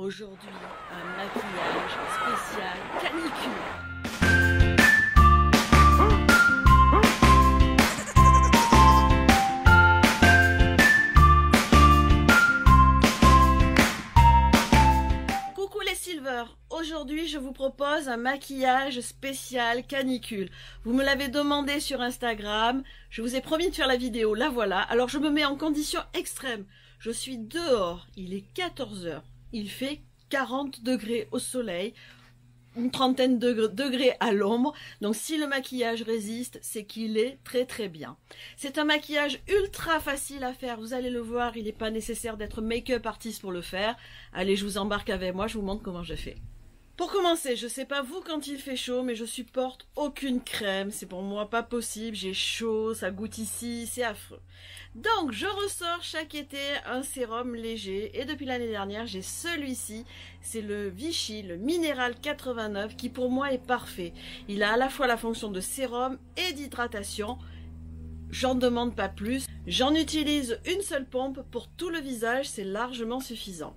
Aujourd'hui, un maquillage spécial canicule. Coucou les Silver, aujourd'hui je vous propose un maquillage spécial canicule. Vous me l'avez demandé sur Instagram, je vous ai promis de faire la vidéo, la voilà. Alors je me mets en condition extrême. Je suis dehors, il est 14 h, il fait 40 degrés au soleil, une trentaine de degrés à l'ombre. Donc si le maquillage résiste, c'est qu'il est très bien. C'est un maquillage ultra facile à faire, vous allez le voir, il n'est pas nécessaire d'être make-up artiste pour le faire. Allez, je vous embarque avec moi, je vous montre comment je fais. Pour commencer, je sais pas vous quand il fait chaud, mais je supporte aucune crème, c'est pour moi pas possible, j'ai chaud, ça goûte ici, c'est affreux. Donc je ressors chaque été un sérum léger et depuis l'année dernière j'ai celui-ci, c'est le Vichy, le Minéral 89 qui pour moi est parfait. Il a à la fois la fonction de sérum et d'hydratation, j'en demande pas plus. J'en utilise une seule pompe pour tout le visage, c'est largement suffisant.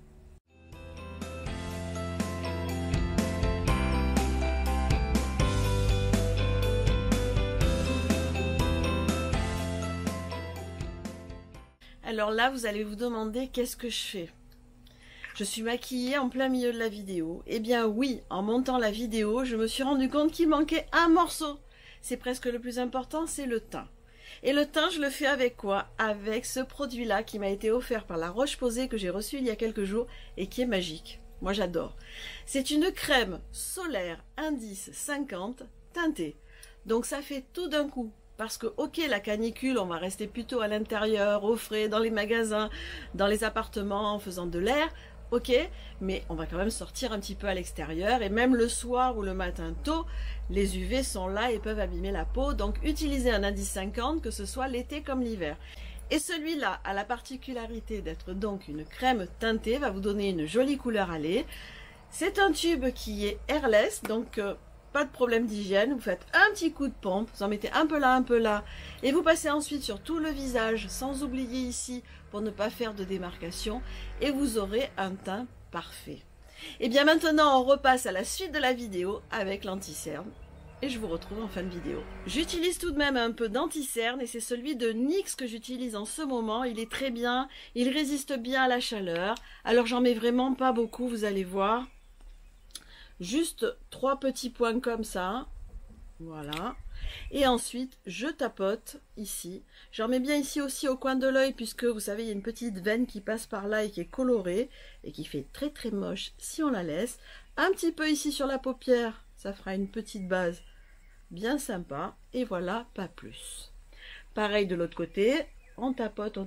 Alors là, vous allez vous demander qu'est-ce que je fais. Je suis maquillée en plein milieu de la vidéo. Eh bien oui, en montant la vidéo, je me suis rendu compte qu'il manquait un morceau. C'est presque le plus important, c'est le teint. Et le teint, je le fais avec quoi? Avec ce produit-là qui m'a été offert par La Roche-Posay que j'ai reçu il y a quelques jours et qui est magique. Moi, j'adore. C'est une crème solaire indice 50 teintée. Donc ça fait tout d'un coup. Parce que, ok, la canicule, on va rester plutôt à l'intérieur, au frais, dans les magasins, dans les appartements, en faisant de l'air, ok, mais on va quand même sortir un petit peu à l'extérieur, et même le soir ou le matin tôt, les UV sont là et peuvent abîmer la peau, donc utilisez un indice 50, que ce soit l'été comme l'hiver. Et celui-là a la particularité d'être donc une crème teintée, va vous donner une jolie couleur à lait. C'est un tube qui est airless, donc pas de problème d'hygiène, vous faites un petit coup de pompe, vous en mettez un peu là, et vous passez ensuite sur tout le visage, sans oublier ici, pour ne pas faire de démarcation, et vous aurez un teint parfait. Et bien maintenant, on repasse à la suite de la vidéo avec l'anti-cerne, et je vous retrouve en fin de vidéo. J'utilise tout de même un peu d'anti-cerne, et c'est celui de NYX que j'utilise en ce moment, il est très bien, il résiste bien à la chaleur, alors j'en mets vraiment pas beaucoup, vous allez voir. Juste 3 petits points comme ça, voilà, et ensuite je tapote ici, j'en mets bien ici aussi au coin de l'œil puisque vous savez il y a une petite veine qui passe par là et qui est colorée et qui fait très moche si on la laisse, un petit peu ici sur la paupière, ça fera une petite base bien sympa, et voilà, pas plus. Pareil de l'autre côté, on tapote,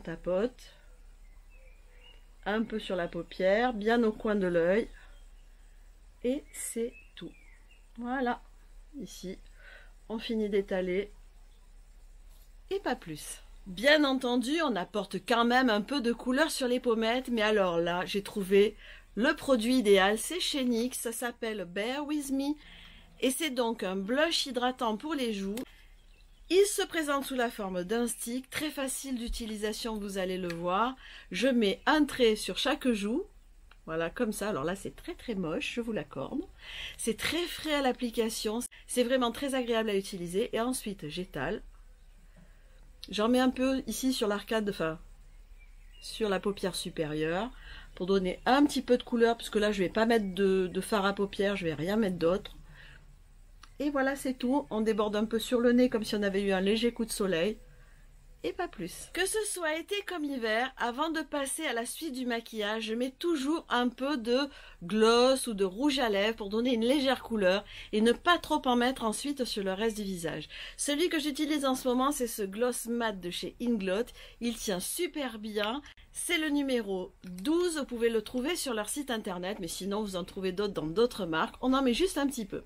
un peu sur la paupière, bien au coin de l'œil. Et c'est tout. Voilà, ici, on finit d'étaler et pas plus. Bien entendu, on apporte quand même un peu de couleur sur les pommettes, mais alors là, j'ai trouvé le produit idéal, c'est chez NYX, ça s'appelle Bear With Me, et c'est donc un blush hydratant pour les joues. Il se présente sous la forme d'un stick, très facile d'utilisation, vous allez le voir. Je mets un trait sur chaque joue. Voilà, comme ça. Alors là, c'est très moche, je vous l'accorde. C'est très frais à l'application. C'est vraiment très agréable à utiliser. Et ensuite, j'étale. J'en mets un peu ici sur l'arcade, enfin, sur la paupière supérieure, pour donner un petit peu de couleur, parce que là, je vais pas mettre de fard à paupières, je vais rien mettre d'autre. Et voilà, c'est tout. On déborde un peu sur le nez, comme si on avait eu un léger coup de soleil. Et pas plus. Que ce soit été comme hiver, avant de passer à la suite du maquillage, je mets toujours un peu de gloss ou de rouge à lèvres pour donner une légère couleur et ne pas trop en mettre ensuite sur le reste du visage. Celui que j'utilise en ce moment, c'est ce gloss mat de chez Inglot. Il tient super bien. C'est le numéro 12. Vous pouvez le trouver sur leur site internet, mais sinon vous en trouvez d'autres dans d'autres marques. On en met juste un petit peu.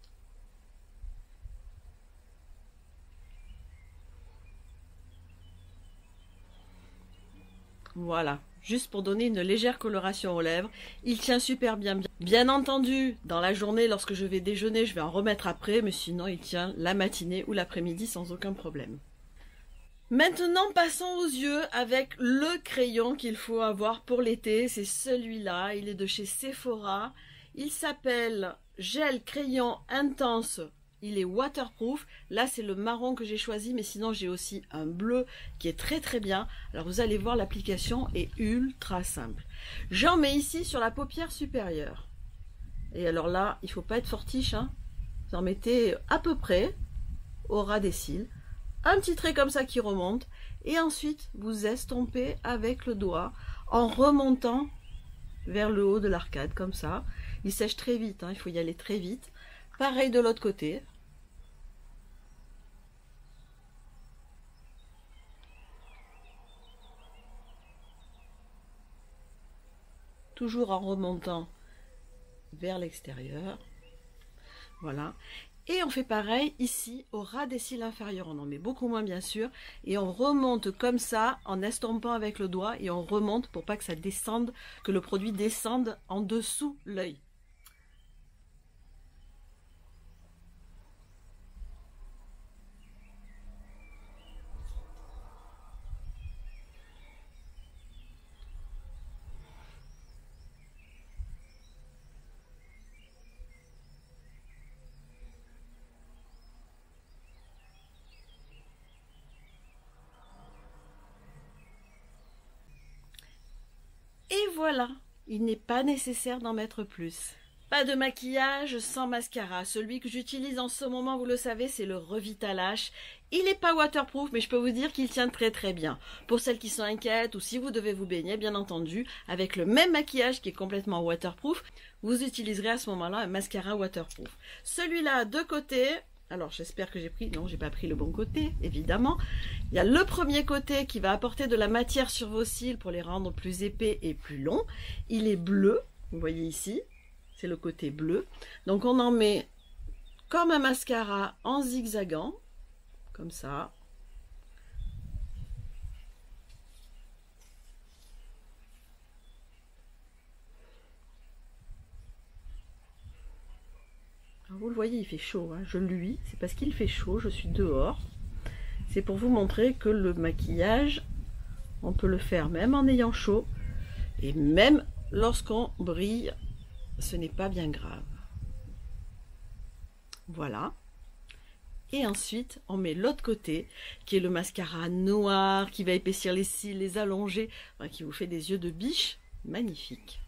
Voilà, juste pour donner une légère coloration aux lèvres. Il tient super bien. Bien entendu, dans la journée, lorsque je vais déjeuner, je vais en remettre après, mais sinon il tient la matinée ou l'après-midi sans aucun problème. Maintenant, passons aux yeux avec le crayon qu'il faut avoir pour l'été. C'est celui-là, il est de chez Sephora. Il s'appelle Gel Crayon Intense. Il est waterproof. Là, c'est le marron que j'ai choisi, mais sinon, j'ai aussi un bleu qui est très très bien. Alors, vous allez voir, l'application est ultra simple. J'en mets ici sur la paupière supérieure. Et alors là, il ne faut pas être fortiche, hein. Vous en mettez à peu près au ras des cils. Un petit trait comme ça qui remonte. Et ensuite, vous estompez avec le doigt en remontant vers le haut de l'arcade, comme ça. Il sèche très vite, hein, il faut y aller très vite. Pareil de l'autre côté. Toujours en remontant vers l'extérieur. Voilà. Et on fait pareil ici au ras des cils inférieurs. On en met beaucoup moins bien sûr. Et on remonte comme ça en estompant avec le doigt. Et on remonte pour pas que ça descende, que le produit descende en dessous l'œil. Et voilà, il n'est pas nécessaire d'en mettre plus. Pas de maquillage sans mascara. Celui que j'utilise en ce moment, vous le savez, c'est le Revitalash. Il n'est pas waterproof, mais je peux vous dire qu'il tient très très bien. Pour celles qui sont inquiètes ou si vous devez vous baigner, bien entendu, avec le même maquillage qui est complètement waterproof, vous utiliserez à ce moment-là un mascara waterproof. Celui-là, de côté... Alors, j'espère que j'ai pris... Non, j'ai pas pris le bon côté, évidemment. Il y a le premier côté qui va apporter de la matière sur vos cils pour les rendre plus épais et plus longs. Il est bleu, vous voyez ici. C'est le côté bleu. Donc, on en met comme un mascara en zigzagant, comme ça. Alors, vous le voyez, il fait chaud, hein. Je luis, c'est parce qu'il fait chaud, je suis dehors. C'est pour vous montrer que le maquillage, on peut le faire même en ayant chaud. Et même lorsqu'on brille, ce n'est pas bien grave. Voilà. Et ensuite, on met l'autre côté, qui est le mascara noir, qui va épaissir les cils, les allonger, enfin, qui vous fait des yeux de biche magnifiques.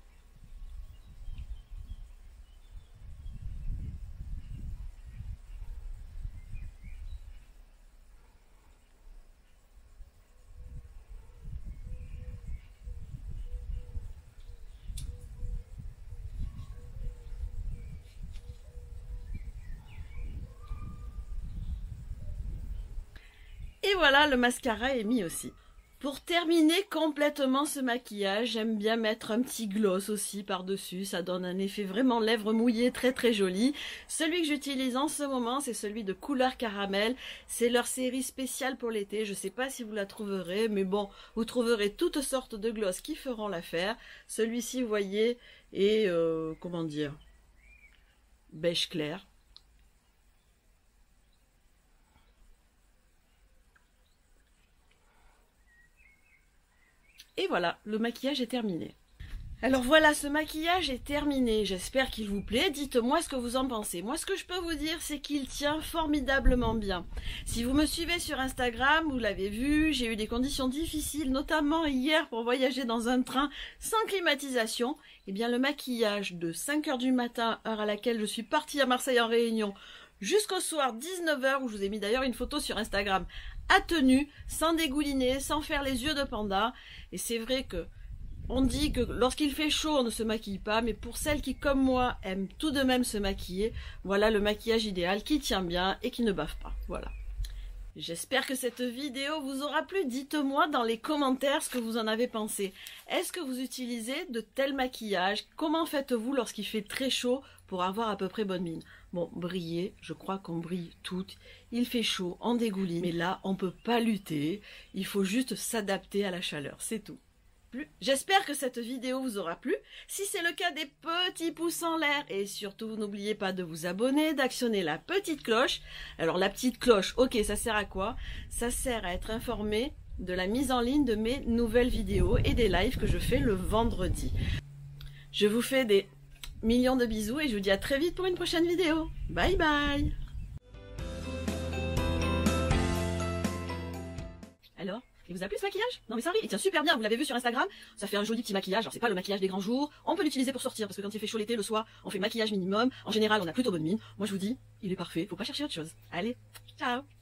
Et voilà, le mascara est mis aussi. Pour terminer complètement ce maquillage, j'aime bien mettre un petit gloss aussi par-dessus. Ça donne un effet vraiment lèvres mouillées très très joli. Celui que j'utilise en ce moment, c'est celui de couleur caramel. C'est leur série spéciale pour l'été. Je ne sais pas si vous la trouverez, mais bon, vous trouverez toutes sortes de gloss qui feront l'affaire. Celui-ci, vous voyez, est, comment dire, beige clair. Et voilà, le maquillage est terminé. Alors voilà, ce maquillage est terminé. J'espère qu'il vous plaît. Dites-moi ce que vous en pensez. Moi, ce que je peux vous dire, c'est qu'il tient formidablement bien. Si vous me suivez sur Instagram, vous l'avez vu, j'ai eu des conditions difficiles, notamment hier pour voyager dans un train sans climatisation. Eh bien, le maquillage de 5 h du matin, heure à laquelle je suis partie à Marseille en réunion, jusqu'au soir 19 h, où je vous ai mis d'ailleurs une photo sur Instagram, a tenu, sans dégouliner, sans faire les yeux de panda. Et c'est vrai que on dit que lorsqu'il fait chaud, on ne se maquille pas, mais pour celles qui, comme moi, aiment tout de même se maquiller, voilà le maquillage idéal qui tient bien et qui ne bave pas. Voilà. J'espère que cette vidéo vous aura plu. Dites-moi dans les commentaires ce que vous en avez pensé. Est-ce que vous utilisez de tels maquillages? Comment faites-vous lorsqu'il fait très chaud pour avoir à peu près bonne mine? Bon, briller, je crois qu'on brille toutes. Il fait chaud, on dégouline. Mais là, on ne peut pas lutter. Il faut juste s'adapter à la chaleur, c'est tout. plu. J'espère que cette vidéo vous aura plu. Si c'est le cas, des petits pouces en l'air. Et surtout, n'oubliez pas de vous abonner, d'actionner la petite cloche. Alors la petite cloche, ok, ça sert à quoi? Ça sert à être informé de la mise en ligne de mes nouvelles vidéos et des lives que je fais le vendredi. Je vous fais des millions de bisous et je vous dis à très vite pour une prochaine vidéo. Bye bye. Alors, il vous a plu ce maquillage? Non mais ça, il tient super bien, vous l'avez vu sur Instagram, ça fait un joli petit maquillage. Alors c'est pas le maquillage des grands jours, on peut l'utiliser pour sortir, parce que quand il fait chaud l'été, le soir, on fait maquillage minimum. En général, on a plutôt bonne mine. Moi je vous dis, il est parfait, faut pas chercher autre chose. Allez, ciao.